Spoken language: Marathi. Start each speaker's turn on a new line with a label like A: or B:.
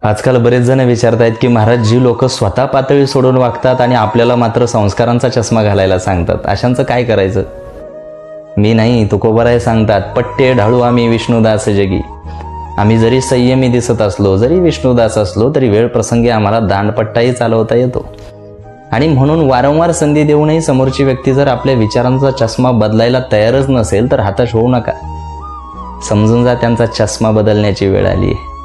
A: आजकाल बरेच जण विचारतायत की महाराज, जी लोक स्वतः पातळी सोडून वागतात आणि आपल्याला मात्र संस्कारांचा चष्मा घालायला सांगतात, अशांचं काय करायचं? मी नाही, तुकोबराय सांगतात, पट्टे ढाळू आम्ही विष्णुदास जगी. आम्ही जरी संयमी दिसत असलो, जरी विष्णुदास असलो, तरी वेळ प्रसंगी आम्हाला दांडपट्टाही चालवता येतो. आणि म्हणून वारंवार संधी देऊनही समोरची व्यक्ती जर आपल्या विचारांचा चष्मा बदलायला तयारच नसेल तर हताश होऊ नका. समजून जा, त्यांचा चष्मा बदलण्याची वेळ आली आहे.